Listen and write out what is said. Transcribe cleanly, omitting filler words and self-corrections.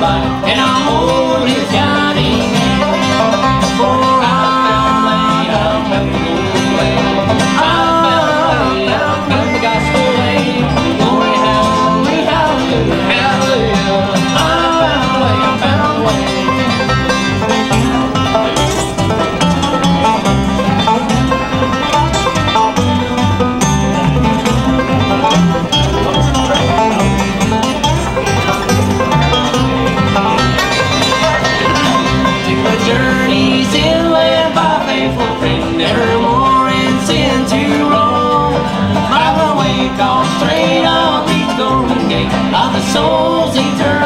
light, and I'll hold his guiding hand. For I found way, I found the way, I found the gospel way. Glory, hallelujah, hallelujah, hallelujah. I found way, I found way. Journeys inland by faithful friend, nevermore in sin to roam. My way calls straight on the golden gate of the soul's eternal.